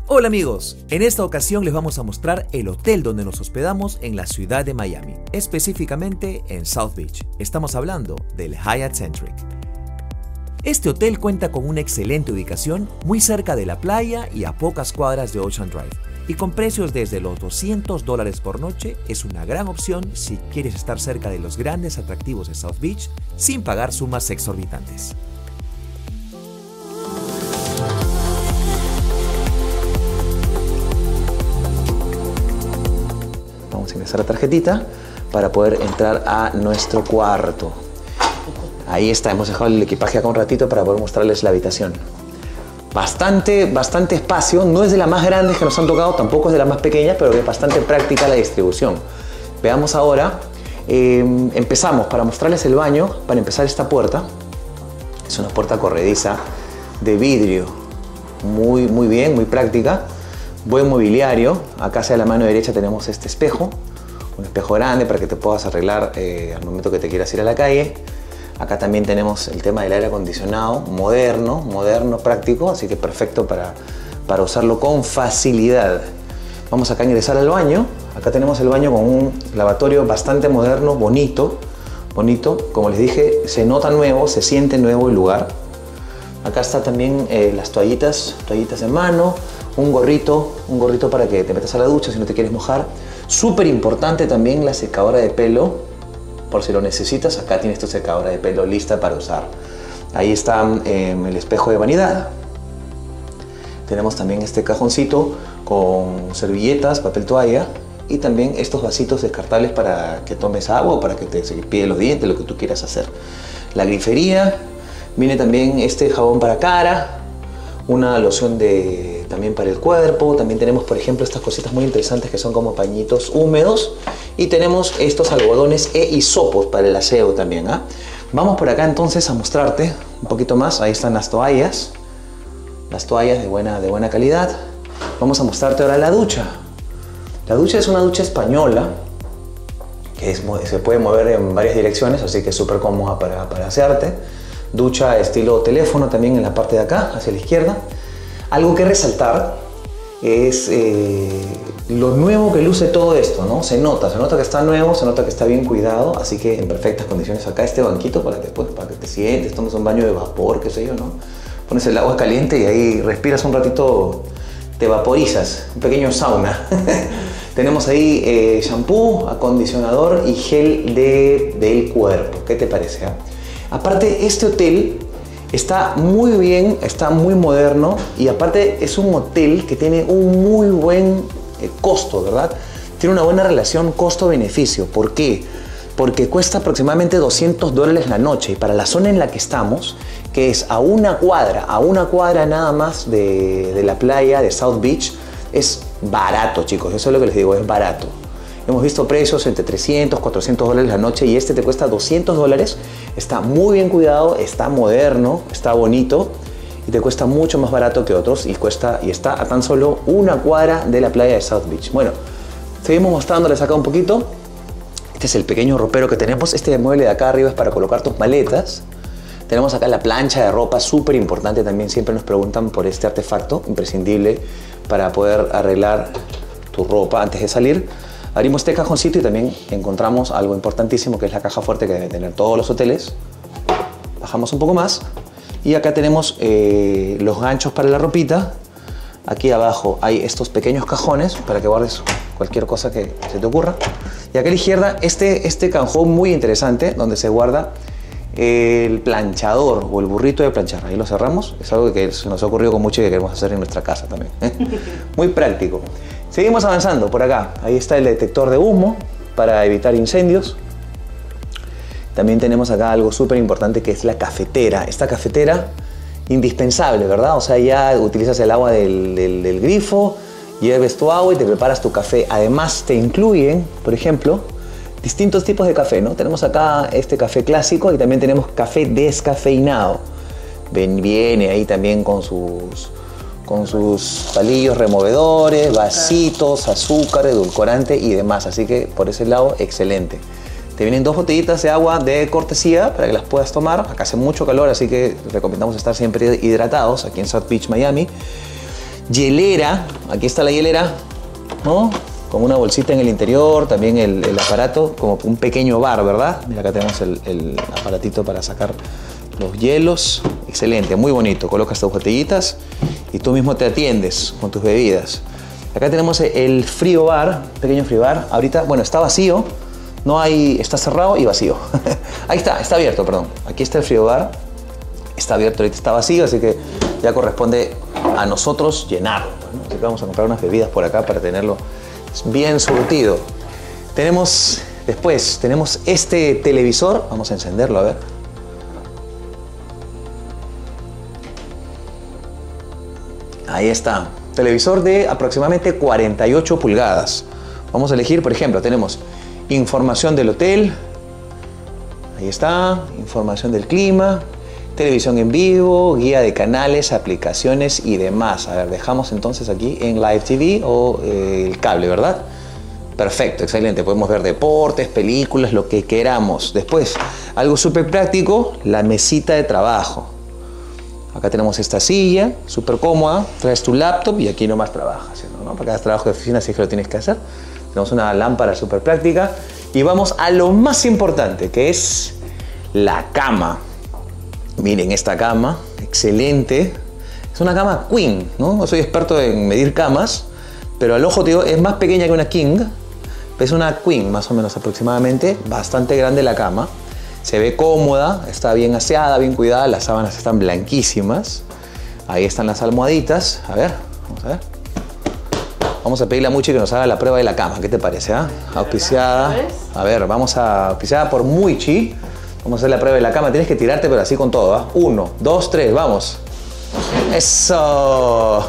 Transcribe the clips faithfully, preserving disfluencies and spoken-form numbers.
Hola amigos, en esta ocasión les vamos a mostrar el hotel donde nos hospedamos en la ciudad de Miami, específicamente en South Beach. Estamos hablando del Hyatt Centric. Este hotel cuenta con una excelente ubicación, muy cerca de la playa y a pocas cuadras de Ocean Drive. Y con precios desde los doscientos dólares por noche, es una gran opción si quieres estar cerca de los grandes atractivos de South Beach sin pagar sumas exorbitantes. Vamos a ingresar la tarjetita para poder entrar a nuestro cuarto. Ahí está, hemos dejado el equipaje acá un ratito para poder mostrarles la habitación. Bastante, bastante espacio, no es de las más grandes que nos han tocado, tampoco es de las más pequeñas, pero es bastante práctica la distribución. Veamos ahora, eh, empezamos para mostrarles el baño, para empezar esta puerta. Es una puerta corrediza de vidrio, muy, muy bien, muy práctica. Buen mobiliario, acá hacia la mano derecha tenemos este espejo, un espejo grande para que te puedas arreglar eh, al momento que te quieras ir a la calle. Acá también tenemos el tema del aire acondicionado, moderno, moderno, práctico, así que perfecto para, para usarlo con facilidad. Vamos acá a ingresar al baño. Acá tenemos el baño con un lavatorio bastante moderno, bonito, bonito. Como les dije, se nota nuevo, se siente nuevo el lugar. Acá está también eh, las toallitas, toallitas de mano, un gorrito, un gorrito para que te metas a la ducha si no te quieres mojar. Súper importante también la secadora de pelo. Por si lo necesitas, acá tienes tu secadora de pelo lista para usar. Ahí está eh, el espejo de vanidad. Tenemos también este cajoncito con servilletas, papel toalla y también estos vasitos descartables para que tomes agua o para que te cepilles los dientes, lo que tú quieras hacer. La grifería, viene también este jabón para cara, una loción de, también para el cuerpo. También tenemos, por ejemplo, estas cositas muy interesantes que son como pañitos húmedos. Y tenemos estos algodones e hisopos para el aseo también. ¿eh? Vamos por acá entonces a mostrarte un poquito más. Ahí están las toallas. Las toallas de buena, de buena calidad. Vamos a mostrarte ahora la ducha. La ducha es una ducha española que es, se puede mover en varias direcciones, así que es súper cómoda para, para asearte. Ducha estilo teléfono también en la parte de acá, hacia la izquierda. Algo que resaltar es eh, lo nuevo que luce todo esto, ¿no? Se nota, se nota que está nuevo, se nota que está bien cuidado, así que en perfectas condiciones acá este banquito para que, pues, para que te sientes, tomes un baño de vapor, qué sé yo, ¿no? Pones el agua caliente y ahí respiras un ratito, te vaporizas, un pequeño sauna. Tenemos ahí eh, shampoo, acondicionador y gel de, del cuerpo. ¿Qué te parece? Eh? Aparte, este hotel está muy bien, está muy moderno y aparte es un hotel que tiene un muy buen eh, costo, ¿verdad? Tiene una buena relación costo-beneficio. ¿Por qué? Porque cuesta aproximadamente doscientos dólares la noche y para la zona en la que estamos, que es a una cuadra, a una cuadra nada más de, de la playa de South Beach, es barato, chicos. Eso es lo que les digo, es barato. Hemos visto precios entre trescientos, cuatrocientos dólares la noche y este te cuesta doscientos dólares. Está muy bien cuidado, está moderno, está bonito y te cuesta mucho más barato que otros y, cuesta, y está a tan solo una cuadra de la playa de South Beach. Bueno, seguimos mostrándoles acá un poquito. Este es el pequeño ropero que tenemos. Este mueble de acá arriba es para colocar tus maletas. Tenemos acá la plancha de ropa, súper importante también. Siempre nos preguntan por este artefacto imprescindible para poder arreglar tu ropa antes de salir. Abrimos este cajoncito y también encontramos algo importantísimo que es la caja fuerte que deben tener todos los hoteles. Bajamos un poco más y acá tenemos eh, los ganchos para la ropita. Aquí abajo hay estos pequeños cajones para que guardes cualquier cosa que se te ocurra. Y acá a la izquierda este, este cajón muy interesante donde se guarda el planchador o el burrito de planchar. Ahí lo cerramos. Es algo que se nos ha ocurrido con mucho y que queremos hacer en nuestra casa también. Muy práctico. Seguimos avanzando por acá. Ahí está el detector de humo para evitar incendios. También tenemos acá algo súper importante que es la cafetera. Esta cafetera indispensable, ¿verdad? O sea, ya utilizas el agua del, del, del grifo, lleves tu agua y te preparas tu café. Además te incluyen, por ejemplo, distintos tipos de café, ¿no? Tenemos acá este café clásico y también tenemos café descafeinado. Ven, viene ahí también con sus... con sus palillos removedores, vasitos, azúcar, edulcorante y demás. Así que por ese lado, excelente. Te vienen dos botellitas de agua de cortesía para que las puedas tomar. Acá hace mucho calor, así que recomendamos estar siempre hidratados aquí en South Beach, Miami. hielera, aquí está la hielera, ¿no? Con una bolsita en el interior, también el, el aparato, como un pequeño bar, ¿verdad? Mira, acá tenemos el, el aparatito para sacar los hielos. Excelente, muy bonito. Colocas tus botellitas y tú mismo te atiendes con tus bebidas. Acá tenemos el frío bar, pequeño frío bar. Ahorita, bueno, está vacío, no hay, está cerrado y vacío. Ahí está, está abierto, perdón. Aquí está el frío bar, está abierto, ahorita está vacío, así que ya corresponde a nosotros llenarlo, ¿no? Así que vamos a comprar unas bebidas por acá para tenerlo bien surtido. Tenemos, después, tenemos este televisor. Vamos a encenderlo, a ver. Ahí está. Televisor de aproximadamente cuarenta y ocho pulgadas. Vamos a elegir, por ejemplo, tenemos información del hotel. Ahí está. Información del clima. Televisión en vivo, guía de canales, aplicaciones y demás. A ver, dejamos entonces aquí en Live T V o eh, el cable, ¿verdad? Perfecto, excelente. Podemos ver deportes, películas, lo que queramos. Después, algo súper práctico, la mesita de trabajo. Acá tenemos esta silla, súper cómoda. Traes tu laptop y aquí nomás trabajas, ¿no? Para cada trabajo de oficina, si es que lo tienes que hacer. Tenemos una lámpara súper práctica. Y vamos a lo más importante, que es la cama. Miren esta cama, excelente. Es una cama queen, ¿no? No soy experto en medir camas, pero al ojo te digo, es más pequeña que una king. Es una queen, más o menos aproximadamente. Bastante grande la cama. Se ve cómoda, está bien aseada, bien cuidada. Las sábanas están blanquísimas. Ahí están las almohaditas. A ver, vamos a ver. Vamos a pedirle a Muchi que nos haga la prueba de la cama. ¿Qué te parece? ¿Ah? Auspiciada. A ver, vamos a auspiciada por Muchi. Vamos a hacer la prueba de la cama. Tienes que tirarte, pero así con todo, ¿ah? Uno, dos, tres, vamos. ¡Eso!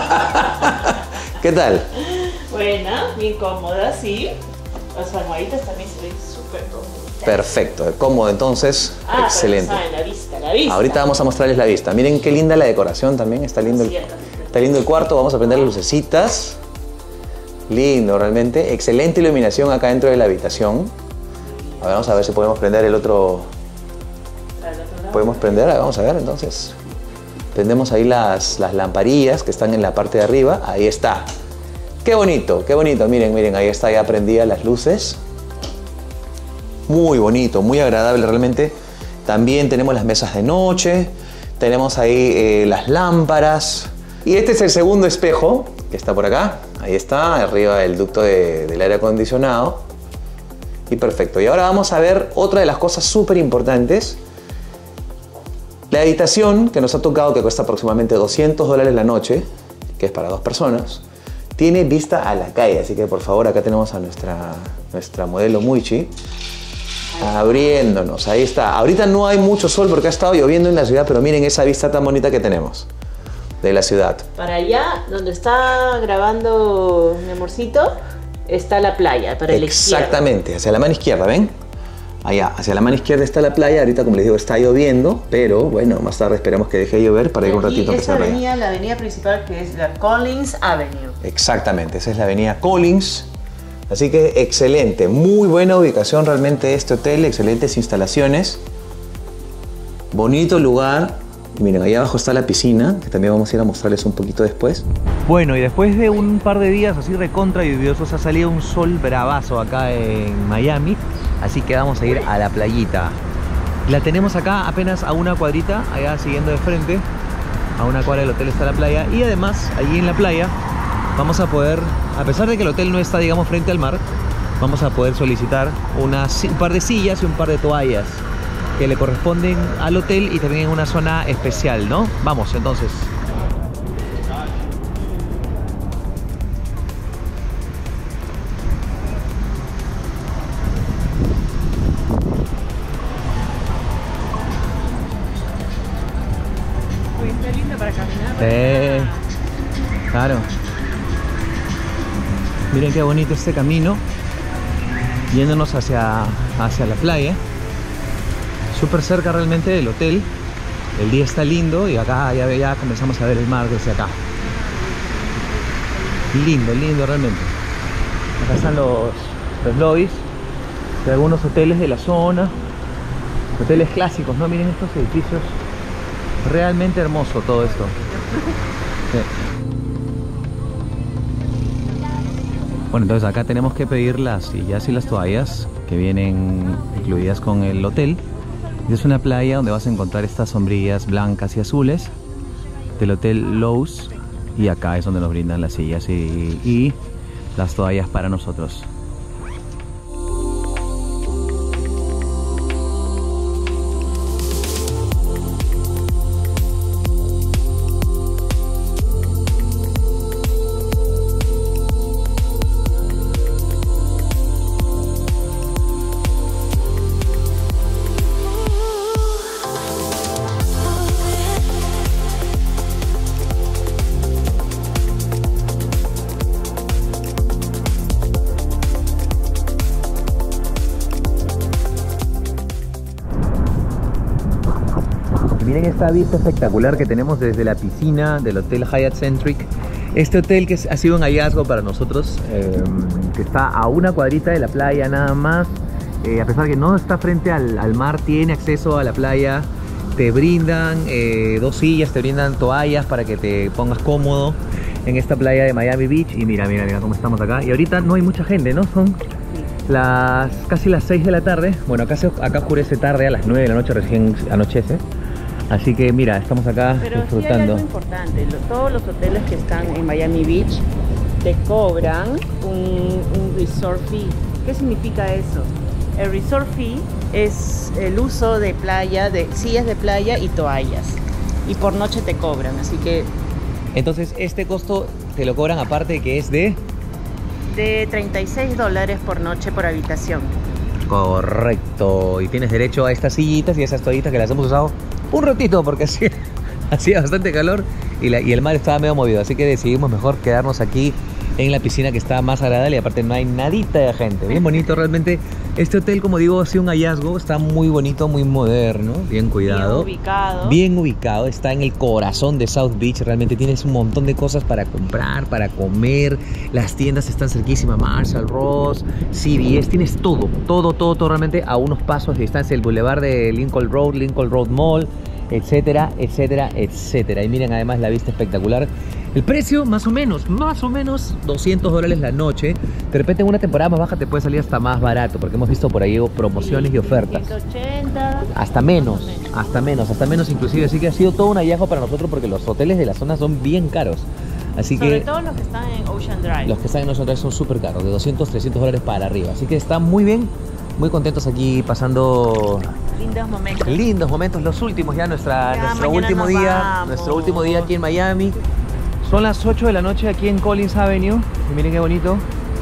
¿Qué tal? Buena, bien cómoda, sí. Las almohaditas también se ven súper cómodas. Perfecto, cómodo entonces. Ah, excelente. Pero saben, la vista, la vista. Ahorita vamos a mostrarles la vista. Miren qué linda la decoración también. Está lindo el, está lindo el cuarto. Vamos a prender las lucecitas. Lindo, realmente. Excelente iluminación acá dentro de la habitación. A ver, vamos a ver si podemos prender el otro. ¿Podemos prender? Vamos a ver entonces. Prendemos ahí las, las lamparillas que están en la parte de arriba. Ahí está. Qué bonito, qué bonito. Miren, miren, ahí está ya prendidas las luces. Muy bonito, muy agradable realmente. También tenemos las mesas de noche. Tenemos ahí eh, las lámparas. Y este es el segundo espejo que está por acá. Ahí está, arriba del ducto de, del aire acondicionado. Y perfecto. Y ahora vamos a ver otra de las cosas súper importantes. La habitación que nos ha tocado, que cuesta aproximadamente doscientos dólares la noche, que es para dos personas, tiene vista a la calle. Así que por favor, acá tenemos a nuestra, nuestra modelo Muchi abriéndonos. Ahí está. Ahorita no hay mucho sol porque ha estado lloviendo en la ciudad, pero miren esa vista tan bonita que tenemos de la ciudad. Para allá, donde está grabando mi amorcito, está la playa, para el izquierda. Exactamente, hacia la mano izquierda, ¿ven? Allá, hacia la mano izquierda está la playa. Ahorita, como les digo, está lloviendo, pero bueno, más tarde esperamos que deje de llover para ir un ratito a esa avenida, la avenida principal, que es la Collins Avenue. Exactamente, esa es la avenida Collins. Así que excelente, muy buena ubicación realmente este hotel, excelentes instalaciones. Bonito lugar. Y miren, ahí abajo está la piscina, que también vamos a ir a mostrarles un poquito después. Bueno, y después de un par de días así recontra lluviosos, ha salido un sol bravazo acá en Miami. Así que vamos a ir a la playita. La tenemos acá apenas a una cuadrita, allá siguiendo de frente. A una cuadra del hotel está la playa. Y además, allí en la playa, vamos a poder, a pesar de que el hotel no está, digamos, frente al mar, vamos a poder solicitar unas, un par de sillas y un par de toallas que le corresponden al hotel y también en una zona especial, ¿no? Vamos, entonces. Uy, está linda para caminar. Eh, claro. Miren qué bonito este camino, yéndonos hacia, hacia la playa. Súper cerca realmente del hotel. El día está lindo y acá ya, ya comenzamos a ver el mar desde acá. Lindo, lindo realmente. Acá están los, los lobbies de algunos hoteles de la zona. Hoteles clásicos, ¿no? Miren estos edificios. Realmente hermoso todo esto. Sí. Bueno, entonces acá tenemos que pedir las sillas y las toallas que vienen incluidas con el hotel. Y es una playa donde vas a encontrar estas sombrillas blancas y azules del hotel Lowe's. Y acá es donde nos brindan las sillas y, y las toallas para nosotros. Miren esta vista espectacular que tenemos desde la piscina del Hotel Hyatt Centric. Este hotel que ha sido un hallazgo para nosotros, eh, que está a una cuadrita de la playa nada más. Eh, a pesar de que no está frente al, al mar, tiene acceso a la playa. Te brindan eh, dos sillas, te brindan toallas para que te pongas cómodo en esta playa de Miami Beach. Y mira, mira, mira cómo estamos acá. Y ahorita no hay mucha gente, ¿no? Son las casi las seis de la tarde. Bueno, acá, se, acá oscurece tarde, a las nueve de la noche recién anochece. Así que mira, estamos acá Pero disfrutando. sí hay algo importante, lo- todos los hoteles que están en Miami Beach te cobran un, un resort fee. ¿Qué significa eso? El resort fee es el uso de playa, de sillas de playa y toallas. Y por noche te cobran, así que Entonces este costo te lo cobran aparte de que es de... de treinta y seis dólares por noche por habitación. Correcto. Y tienes derecho a estas sillitas y a esas toallitas que las hemos usado un ratito porque hacía, hacía bastante calor y, la, y el mar estaba medio movido. Así que decidimos mejor quedarnos aquí en la piscina, que está más agradable y aparte no hay nadita de gente. Bien bonito realmente. Este hotel, como digo, ha sido un hallazgo. Está muy bonito, muy moderno, bien cuidado. Bien ubicado. Bien ubicado, está en el corazón de South Beach. Realmente tienes un montón de cosas para comprar, para comer. Las tiendas están cerquísimas, Marshall, Ross, C V S. Tienes todo, todo, todo, todo realmente a unos pasos de distancia. El Boulevard de Lincoln Road, Lincoln Road Mall, etcétera, etcétera, etcétera. Y miren además la vista espectacular. El precio, más o menos, más o menos doscientos dólares la noche. De repente en una temporada más baja te puede salir hasta más barato, porque hemos visto por ahí promociones y ofertas. ciento ochenta. Hasta menos, hasta menos, hasta menos inclusive. Así que ha sido todo un hallazgo para nosotros porque los hoteles de la zona son bien caros. Así Sobre que todo los que están en Ocean Drive. los que están en nosotros son súper caros, de doscientos, trescientos dólares para arriba. Así que están muy bien, muy contentos aquí pasando Lindos momentos. lindos momentos, los últimos ya, nuestra, Ya, nuestro mañana último nos día, vamos. nuestro último día aquí en Miami. Son las ocho de la noche aquí en Collins Avenue. Y miren qué bonito.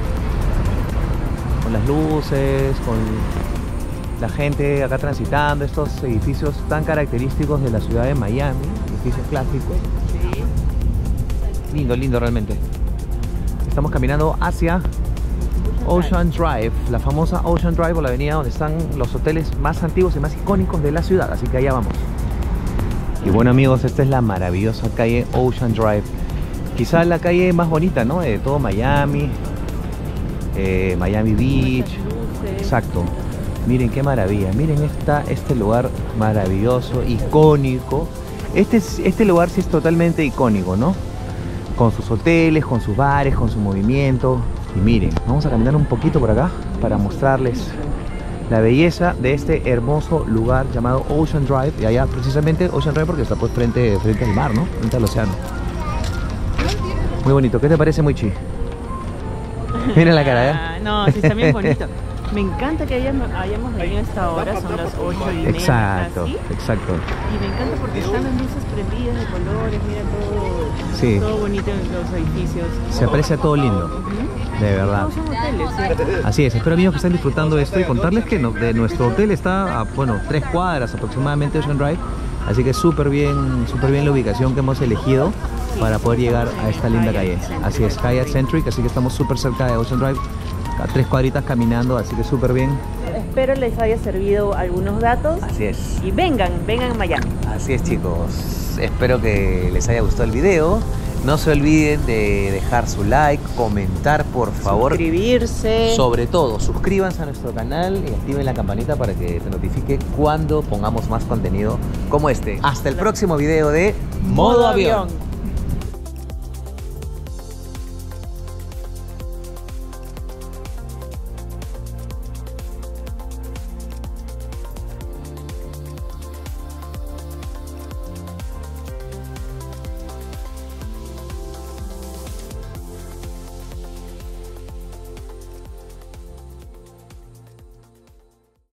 Con las luces, con la gente acá transitando, estos edificios tan característicos de la ciudad de Miami, edificios clásicos. Sí. Lindo, lindo realmente. Estamos caminando hacia Ocean Drive, la famosa Ocean Drive, o la avenida donde están los hoteles más antiguos y más icónicos de la ciudad. Así que allá vamos. Y bueno amigos, esta es la maravillosa calle Ocean Drive. Quizá la calle más bonita, ¿no? De todo Miami, eh, Miami Beach. Exacto. Miren qué maravilla. Miren esta, este lugar maravilloso, icónico. Este, es- este lugar sí es totalmente icónico, ¿no? Con sus hoteles, con sus bares, con su movimiento. Y miren, vamos a caminar un poquito por acá para mostrarles la belleza de este hermoso lugar llamado Ocean Drive. Y allá precisamente Ocean Drive porque está pues frente, frente al mar, ¿no? Frente al océano. Muy bonito. ¿Qué te parece, Muichi? Mira la cara, ¿eh? Ah, no, sí, está bien bonito. Me encanta que hayamos, hayamos venido a esta hora, son las ocho y media. Exacto, casi. exacto. Y me encanta porque están las luces prendidas de colores, mira todo, Sí. todo bonito en los edificios. Se aprecia todo lindo, Ujú. de verdad. Todos son hoteles, ¿cierto? Así es, espero amigos que estén disfrutando de esto y contarles que no- de nuestro hotel está a, bueno, tres cuadras aproximadamente Ocean Drive. Así que súper bien, súper bien la ubicación que hemos elegido para poder llegar a esta linda calle. Así es, Hyatt Centric, así que estamos súper cerca de Ocean Drive, a tres cuadritas caminando, así que súper bien. Espero les haya servido algunos datos. Así es. Y vengan, vengan a Miami. Así es chicos, espero que les haya gustado el video. No se olviden de dejar su like, comentar por favor. Suscribirse. Sobre todo, suscríbanse a nuestro canal y activen la campanita para que te notifique cuando pongamos más contenido como este. Hasta el próximo video de Modo Avión.